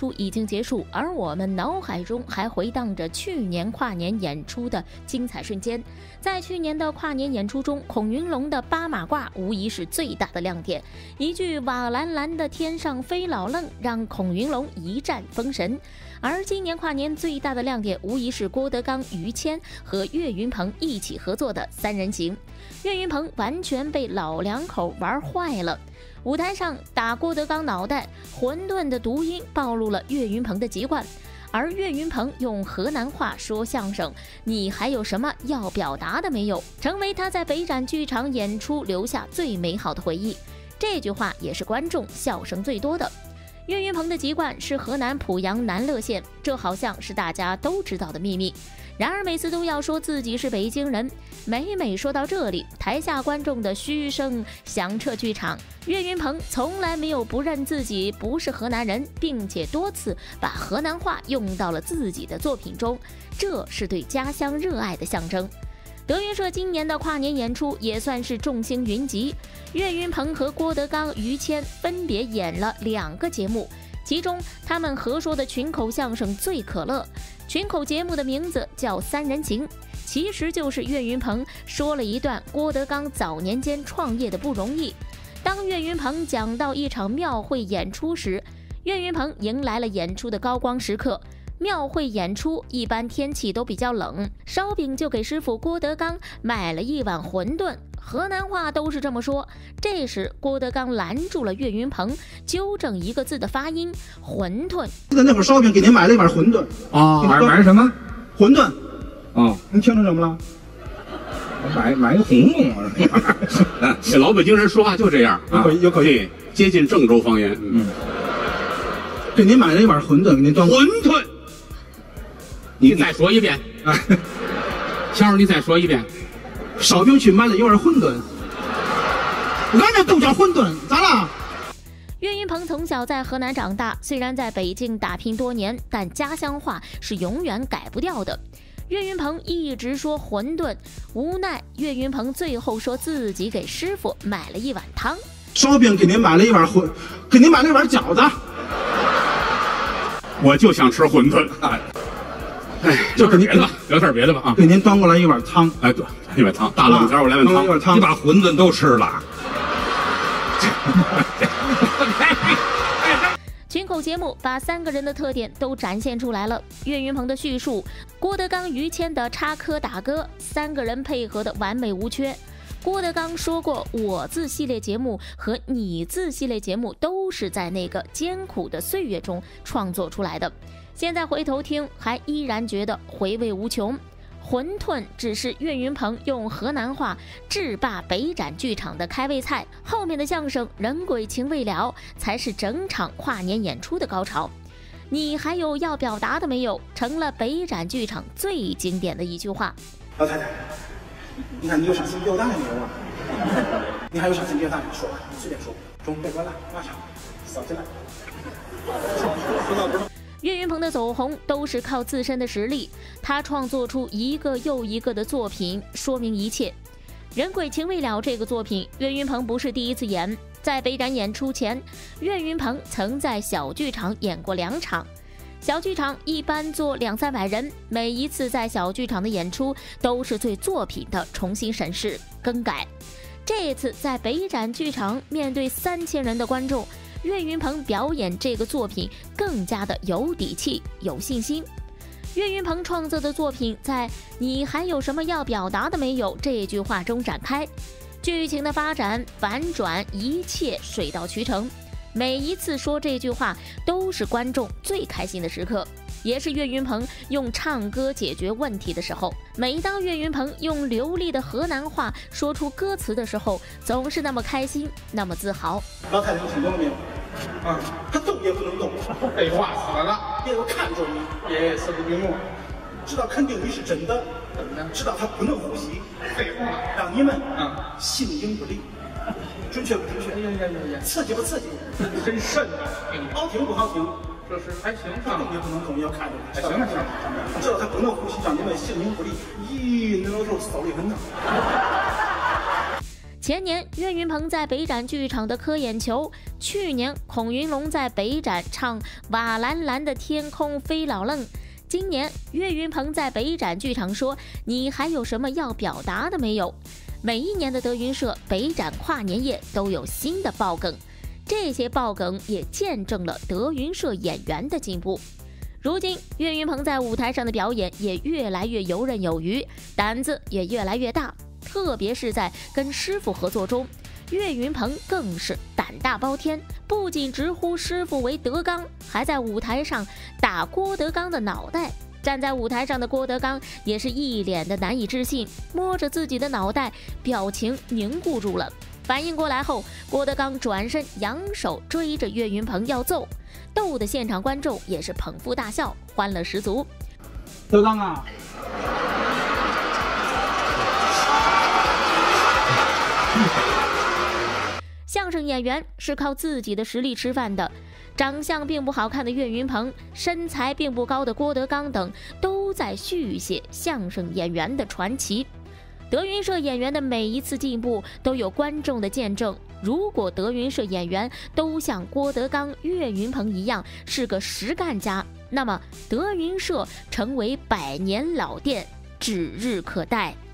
出已经结束，而我们脑海中还回荡着去年跨年演出的精彩瞬间。在去年的跨年演出中，孔云龙的八马褂无疑是最大的亮点，一句瓦蓝蓝的天上飞老愣让孔云龙一战封神。而今年跨年最大的亮点无疑是郭德纲、于谦和岳云鹏一起合作的三人行。岳云鹏完全被老两口玩坏了，舞台上打郭德纲脑袋，混沌的读音暴露了岳云鹏的籍贯，而岳云鹏用河南话说相声，你还有什么要表达的没有，成为他在北展剧场演出留下最美好的回忆。这句话也是观众笑声最多的。岳云鹏的籍贯是河南濮阳南乐县，这好像是大家都知道的秘密。然而每次都要说自己是北京人，每说到这里，台下观众的嘘声响彻剧场。岳云鹏从来没有不认自己不是河南人，并且多次把河南话用到了自己的作品中，这是对家乡热爱的象征。德云社今年的跨年演出也算是众星云集，岳云鹏和郭德纲、于谦分别演了2个节目，其中他们合说的群口相声最可乐。群口节目的名字叫三人行，其实就是岳云鹏说了一段郭德纲早年间创业的不容易。当岳云鹏讲到一场庙会演出时，岳云鹏迎来了演出的高光时刻。庙会演出一般天气都比较冷，烧饼就给师傅郭德纲买了一碗馄饨，河南话都是这么说。这时郭德纲拦住了岳云鹏，纠正一个字的发音，馄饨。 那会儿烧饼给您买了一碗馄饨啊，买什么？ 馄饨。 哦， 您听成什么了？ 买个红啊！ 这老北京人说话就这样啊， 有口音， 接近郑州方言。 给您买了一碗馄饨，给您端馄饨。你再说一遍，先生，你再说一遍。 烧饼去买了一碗馄饨，俺这都叫馄饨，咋了？ 岳云鹏从小在河南长大，虽然在北京打拼多年，但家乡话是永远改不掉的。岳云鹏一直说馄饨，无奈岳云鹏最后说自己给师傅买了一碗汤。 烧饼给您买了一碗给您买了一碗饺子。 我就想吃馄饨。哎， 就给您聊点别的吧啊！ 给您端过来一碗汤。 哎，对，一碗汤，大冷天我来碗汤。 你把馄饨都吃了。 群口节目把3个人的特点都展现出来了，岳云鹏的叙述，郭德纲、于谦的插科打诨，3个人配合的完美无缺。郭德纲说过，我字系列节目和你字系列节目都是在那个艰苦的岁月中创作出来的，现在回头听还依然觉得回味无穷。馄饨只是岳云鹏用河南话制霸北展剧场的开胃菜，后面的相声人鬼情未了才是整场跨年演出的高潮。你还有要表达的没有，成了北展剧场最经典的一句话。 老太太，你看你有啥心表达的没有啊？你还有啥心表达的？说吧，随便说。中别管了，马上扫起来。说到这儿。 岳云鹏的走红都是靠自身的实力，他创作出一个又一个的作品，说明一切。人鬼情未了这个作品，岳云鹏不是第一次演，在北展演出前，岳云鹏曾在小剧场演过2场。小剧场一般坐200-300人，每一次在小剧场的演出都是对作品的重新审视更改。这次在北展剧场面对3000人的观众，岳云鹏表演这个作品更加的有底气、有信心。岳云鹏创作的作品在“你还有什么要表达的没有”这句话中展开，剧情的发展、反转，一切水到渠成。每一次说这句话都是观众最开心的时刻，也是岳云鹏用唱歌解决问题的时候。每当岳云鹏用流利的河南话说出歌词的时候，总是那么开心，那么自豪。 老太太，你听懂了没有？啊，他动也不能动。 废话死了， 别我看着你， 也是不明我， 知道肯定你是真的，知道他不能呼吸。 废话， 让你们形影不离。准确不准确？刺激不刺激？ 真瘆啊！ 好听不好听？ 这是还行， 他动也不能动，要看着。 还行还行。 知道他不能呼吸，让你们形影不离。咦，那老头骚得很呐。 前年岳云鹏在北展剧场的磕眼球，去年孔云龙在北展唱瓦蓝蓝的天空飞老愣，今年岳云鹏在北展剧场说你还有什么要表达的没有？每一年的德云社北展跨年夜都有新的爆梗，这些爆梗也见证了德云社演员的进步。如今岳云鹏在舞台上的表演也越来越游刃有余，胆子也越来越大，特别是在跟师傅合作中，岳云鹏更是胆大包天，不仅直呼师傅为德刚，还在舞台上打郭德纲的脑袋。站在舞台上的郭德纲也是一脸的难以置信，摸着自己的脑袋，表情凝固住了。反应过来后，郭德纲转身扬手追着岳云鹏要揍，逗得现场观众也是捧腹大笑，欢乐十足。 德刚啊， 相声演员是靠自己的实力吃饭的，长相并不好看的岳云鹏，身材并不高的郭德纲等，都在续写相声演员的传奇。德云社演员的每一次进步都有观众的见证。如果德云社演员都像郭德纲、岳云鹏一样是个实干家，那么德云社成为100年老店指日可待。